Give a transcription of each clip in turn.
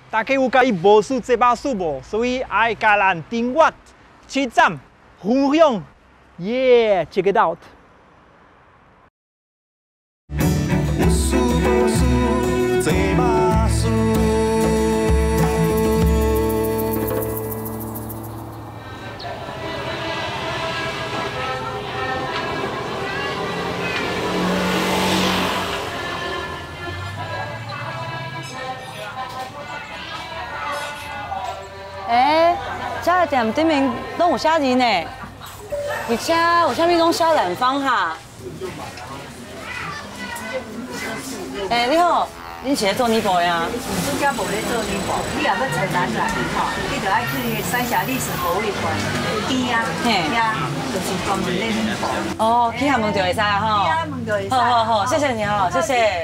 大家有介意无输这把输无？所以爱甲咱订阅、去赞、分享，check it out。 有输无输，这把输。 这个店顶面拢有写字呢，而且有啥物拢小南方哈。你好，恁是咧做泥巴呀？ 主家无咧做泥巴，你若要找咱来吼，你就爱去三峡历史博物馆边啊，遐就是专门咧泥巴。 哦，去遐问就会使啊吼。 去遐问就会使。 好，谢谢你哈，谢谢。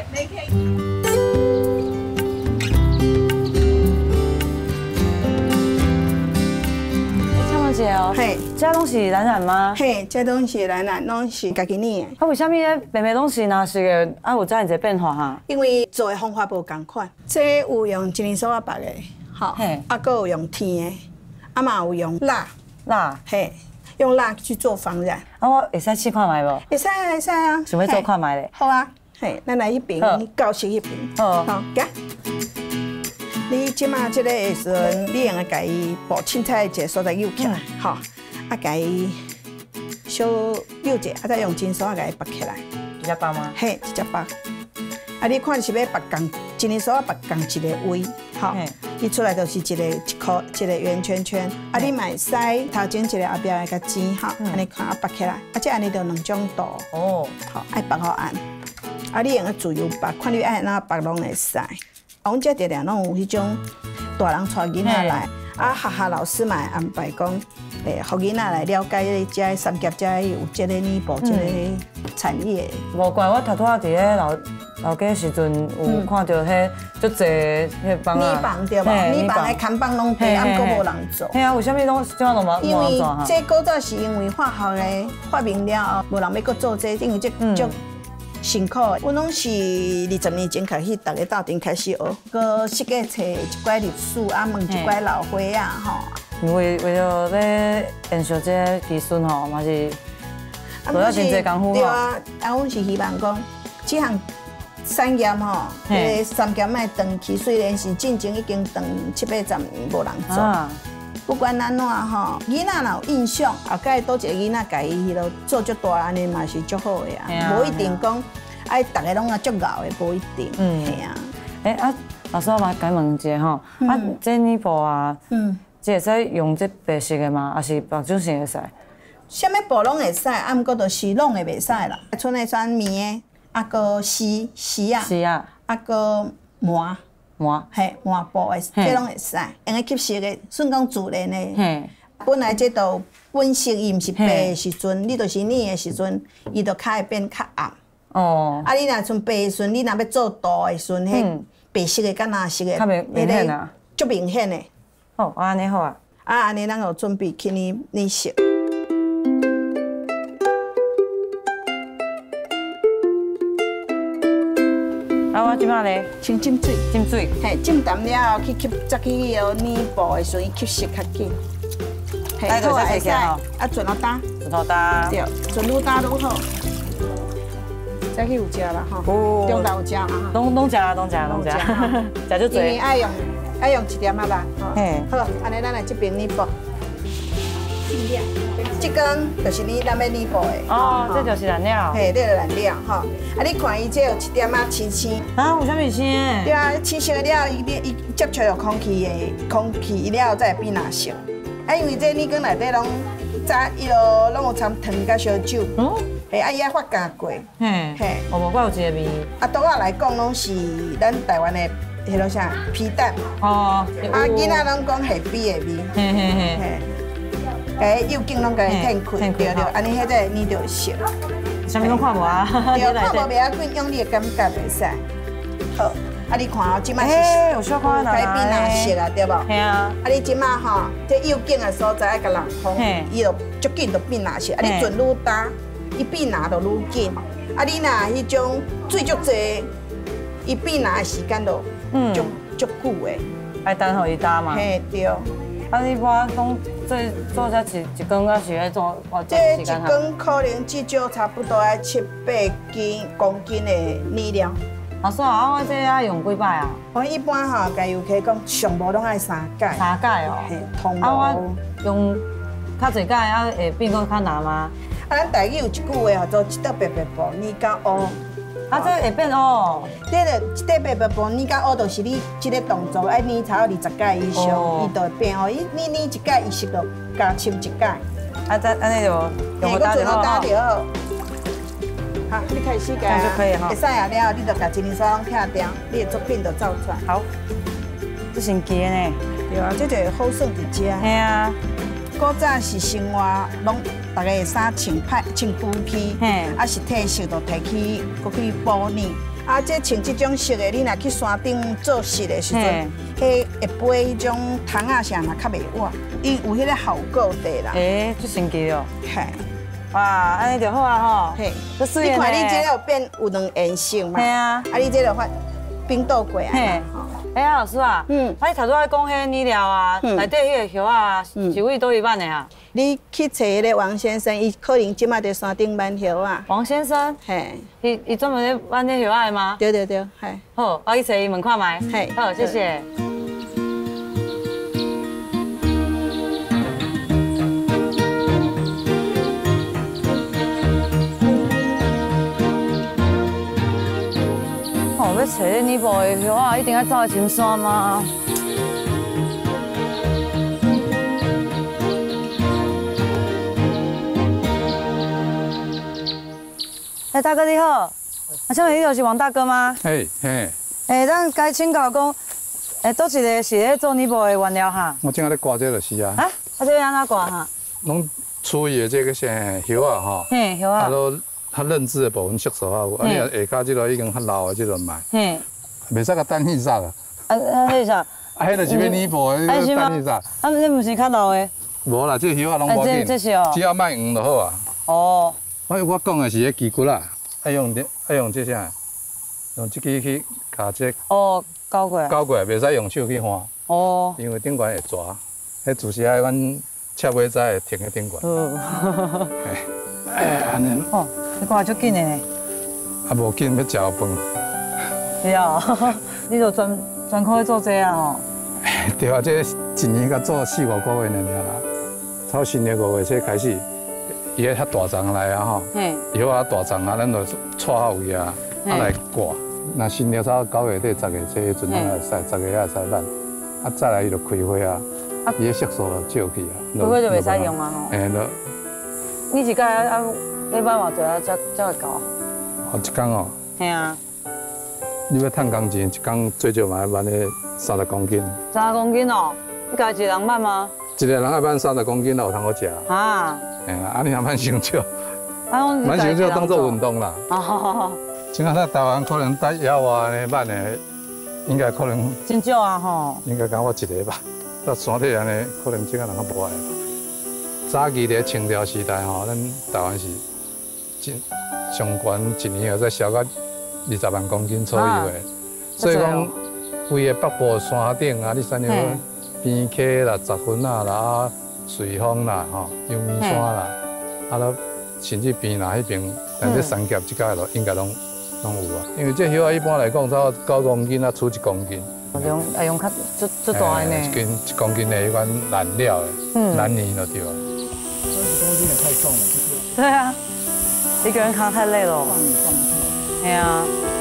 姐哦， 嘿， 这拢是蓝染吗？ 嘿，这拢是蓝染，拢是家己捏的。 啊，为什么咧白白拢是若是个啊有这样一个变化哈？ 因为做的方法无共款，这有用一年所啊白的，吼，啊，搁有用天的，啊嘛有用蜡，嘿，用蜡去做防染。 啊，我会使试看卖无？ 会使啊。 想要做看卖咧？ 好啊，嘿，咱来迄边，你教室迄边。好，行。你即马即个的时阵，你用来家己把凊彩一个所在扭起来，吼，啊，家己小扭者，啊，再用金锁啊，家己绑起来。 直接绑吗？ 嘿，直接绑。啊，你看是要绑共一年锁啊，绑共一个位，吼，伊出来就是一个圆圈圈。啊，你嘛会使头前一个后壁的甲剪，吼，安尼看啊，绑起来，啊，这安尼就两种度。哦，好，爱绑好按。啊，你用个自由绑，看你爱哪绑拢会使。阮遮常常拢有迄种大人带囡仔来，啊，学校老师嘛会安排讲，互囡仔来了解遮三峡遮有遮个泥布遮个产业。 无怪我拄拄仔伫咧老家时阵有看到迄足侪迄帮啊。 泥棒对无？泥棒的看棒拢地，啊，毋过无人做。 嘿啊，为虾米拢即马拢无因为做哈？ 这古早是因为化学的发明了后，无人要搁做这，因为这足。辛苦的，阮拢是20年前开始，大家斗阵开始学，搁设计找一寡历史啊，问一寡老伙啊，吼。 为了咧延续这个技术吼，嘛是做了真侪功夫吼。 对啊，阮是希望讲，这项产业吼，这三峡卖长期，虽然是进前已经长7、8、10年无人做。不管安怎吼，囡仔若有印象，后盖倒一个囡仔家己迄落做足大，安尼嘛是足好的啊。无一定讲爱大家拢啊足熬的，无一定。嘿啊。 啊，老师我嘛甲问一下吼，啊，这泥布啊，只会使用这白色的吗？还是别种型会使？ 啥物布拢会使，啊，毋过就是拢会袂使啦。剩的选棉的，啊，搁丝啊，啊，搁麻，嘿，麻布的，这拢会使，用个吸色的，算讲自然的。本来这都本色伊毋是白的时阵，你就是染的时阵，伊就较会变较暗。哦。啊，你若像白的时阵，你若要做图的时阵，迄白色的甲蓝色的， 较明显啊， 足明显的。 哦，安尼好啊。 啊，安尼咱有准备去染色。 啊，我即马咧， 先浸水，嘿，浸淡了后去再去迄个泥布的时阵，吸色较紧。嘿，好啊，会使，啊，全好打，对，全愈打愈好。再去有食啦吼，中昼有食啦哈， 拢食，食就多。 因为爱用1点仔吧，嘿，好，安尼咱来这边泥布。这根就是咱要泥布的。 哦，这就是染料。 嘿，这个染料吼，啊，你看伊这有1点仔青。 啊，有啥物青？ 对啊，青色了，伊接触到空气了才会变蓝色。啊，因为这泥缸内底拢伊拢有掺糖甲烧酒。嘿，啊，伊爱发酵过。嘿， 无怪有一个味。 啊，倒仔来讲，拢是咱台湾的迄落啥皮蛋。哦。啊，囡仔拢讲下比的味。嘿。哎，右颈拢甲伊褪开，对，安尼迄个染着色。 啥物拢看无啊？ 对，看无袂要紧，用你的感觉袂使。好，啊，你看哦，即摆是有小可改变蓝色啊，对无？ 嘿啊。 啊，你即摆吼，这右颈的所在爱甲人风，伊就足紧就变蓝色。啊，你船愈大，伊变蓝就愈紧。啊，你若迄种水足济，伊变蓝的时间就足久的。 爱等互伊打嘛。 嘿，对。 啊，你我讲这做这一缸，还是要做偌这一长时间哈？ 缸可能至少差不多要7-8公斤的饲料。 啊，算啊，我这要用几摆啊？ 我一般哈，甲游客讲，上无拢爱3届。 3届哦。 嘿，通啊， 无。 我用较侪届，啊会变讲较难吗？ 啊，咱台语有一句话叫做“一块白白布，你甲乌”。 啊，这会变哦。 这个一块白白布，你甲乌，就是你这个动作爱捏超过20届以上，伊就会变哦。你捏一届，伊是就加深一届。 啊，再安尼就用我打就好。 打就好。好，你开始这样就可以哈。 会使啊了，你就把一年刷拢拆掉，你的作品就走出来。 好，这神奇的呢。 对啊，这就会好耍伫遮。 嘿啊。 古早是生活拢大家衫穿布去，啊是褪色就摕去，搁去补呢。啊，这穿这种色的，你若去山顶做色的时阵，迄会飞迄种虫仔啥嘛较袂活，伊有迄个效果在啦。 最神奇哦。 嘿。 哇，安尼就好啊吼。 嘿， 这水你看你这个有变有2颜色嘛？ 嘿啊。 啊，你这个发冰豆过啊。嘿。 哎，老师啊，你头拄仔讲迄饲料啊，内底迄个叶啊，是为倒一万的啊？ 你去找迄个王先生，伊可能即马在山顶挽叶啊。 王先生？嘿，伊专门咧挽迄叶的吗？ 对对对，嘿。 好，我去找伊问看卖。嘿，好，谢谢。要找这尼泊的叶啊，一定要走的深山吗？哎，大哥你好，啊，请问你就是王大哥吗？ 嘿嘿。 咱该请教讲，倒一个是咧做尼泊的原料哈？ 我正在咧挂这就是啊。 啊，这要安怎挂哈？ 拢处理的这个些叶啊哈。 嘿，叶啊。 它嫩枝的部分熟熟啊，啊你下骹这个已经较老的这个卖，袂使甲等迄啥啊？ 迄啥？ 啊，迄就是要尼泊的，等迄啥？ 啊，这不是较老的？ 无啦，这叶啊拢无紧，只要卖黄就好啊。哦。我讲的是迄鸡骨啦，爱用这啥？用这支去甲这。 哦，搞过。 搞过，袂使用手去换。哦。因为顶管会抓，迄就是爱阮切尾仔会停喺顶管。安尼。 哦。你挂足紧的呢？ 啊，无紧要食饭。 是啊，你就专靠做这啊吼。 对啊，这一年甲做4-5个月尔啦。到新的5月才开始，伊个较大丛来啊吼。叶啊大丛啊，咱就撮好位啊，来挂。那新的到9月底10月这阵拢会使，10月也会使烂。啊，再来伊就开花啊，伊个色素就少去啊。 开花就袂使用啊吼。你一届啊？你买偌济啊？才会够啊？ 哦，一工哦。 嘿啊。 你要趁工钱，一工最少嘛要挽咧30公斤。 30公斤哦？你家一个人挽吗？ 一个人要挽30公斤，才有通好食。啊。嘿啊，啊你若挽伤少，挽伤少当做运动啦。哦。像咱台湾可能在野外安尼挽的，应该可能。 真少啊吼。 应该讲我一个吧，到山顶安尼，可能这个人较无爱。早期咧清朝时代吼，咱台湾是上悬一年才烧到20万公斤左右的，所以讲规个北部山顶啊，你像像边溪啦、十分啊啦、瑞丰啦、吼阳明山啦，啊了甚至边啦迄边，但这三峡即个咯应该拢有啊，因为这叶啊一般来讲差9公斤啊，出1公斤。 用较足大的呢。 1公斤的迄款燃料的，燃泥就对了。 1公斤也太重了， 对啊，一个人扛太累了。对啊。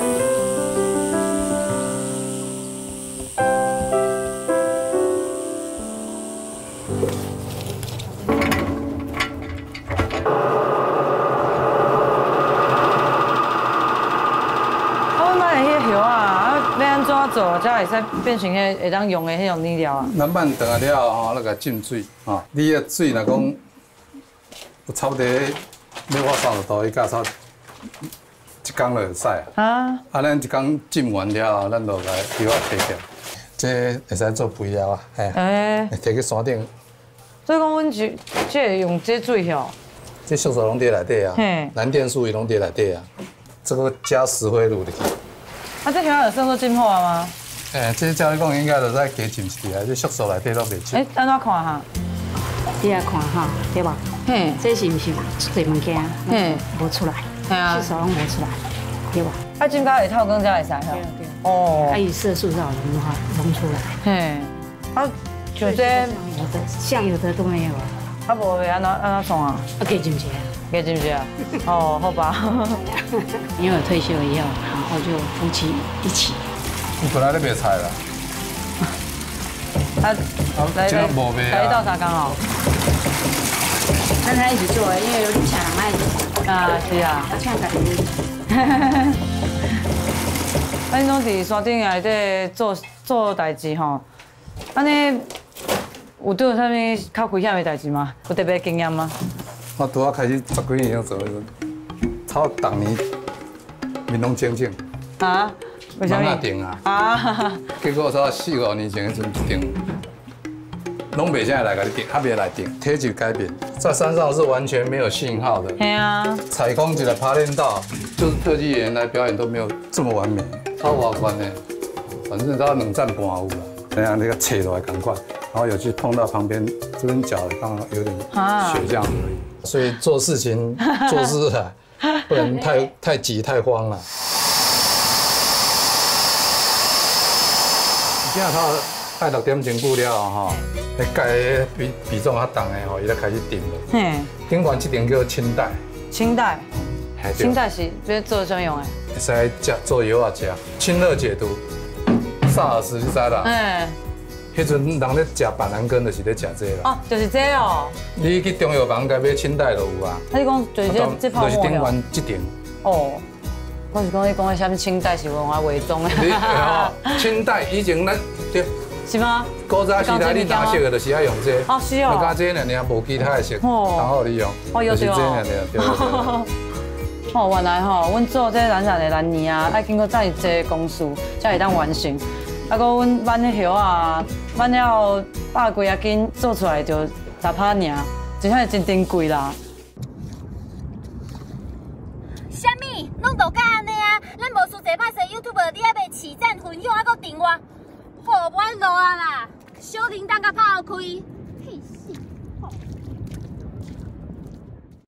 我买的迄叶啊，要安怎做才会使变成迄会当用的迄种饲料啊？ 咱拌炖了后，那个浸水吼，你个水若讲有差不多要我30度，伊加差1工就会使啊。啊，咱1工浸完了后，咱就来叶啊摕掉，这会使做肥料啊，嘿，摕去山顶。 所以讲，阮是即个用这水吼， 这色素拢伫内底啊，蓝靛素伊拢伫内底啊，这个加石灰乳入去。 啊，这叶有算做浸好啊吗？ 这照你讲应该就再加浸一下，这宿舍内底都袂出。 安怎看哈？ 你来看哈，对吧？ 嘿， 这是不是侪物件？ 嘿， 无出来， 系啊， 色素拢无出来，对吧？ 啊，浸甲会透光才会使吼。 对。 哦。 啊，伊色素才有溶出来。 嘿，啊，就这像有的都没有啊。 啊，无会安怎创啊？ 啊，加进去啊。 加进去啊？哦，好吧。 因为我退休以后，然后就夫妻一起。 你本来咧卖菜啦。 啊， 来到啥工哦？ 跟他一起做，因为有点抢人爱。 啊，是啊。 他抢家己。 啊，你拢伫山顶内底做代志吼，安尼有对有啥物较危险的代志吗？有特别经验吗？ 我拄仔开始10几年做，差不多逐年面拢整整。 啊？为什么？ 定啊！ 啊！ 结果差4、5年前迄阵一定，拢袂啥来甲你定，还袂来定，体质改变，在山上是完全没有信号的。 对啊。 采空起来爬练道，就是特技演员来表演都没有这么完美，超华观的。反正到2站半有了，那样那个切都还赶快，然后有去碰到旁边这边脚刚好有点血这样而已。所以做事情做事啊，不能太急太慌了。现在他爱6点钟久了吼，迄钙比重较重的吼，伊才开始顶了。嘿，顶完这顶叫清代。清代。清代是要做什么用的？会使食做药啊食，清热解毒。SARS 你知啦？哎。迄阵人咧食板蓝根，就是咧食这啦。哦，就是这哦。你去中药房该买清代就有啊。你讲就是这泡沫就是顶完这顶。哦。我是讲，你讲的什么清代是文化伪装的。清代以前咱对。是吗？古早时代你打色的，就是要用这。哦，是哦。加这尔尔，无其他的色，刚好你用。哦，有对哦。对。哦，原来吼，阮做这染染的蓝泥啊，爱经过遮尔济工序，才会当完成。啊，搁阮挽迄叶啊，挽了100几啊斤，做出来就10趴尔，真正真珍贵啦。 啥物？拢都甲安尼啊！咱无输一拍摄 YouTube， 你还袂起赞分享，还搁订阅，好，我爱落啊啦！小铃铛甲拍开。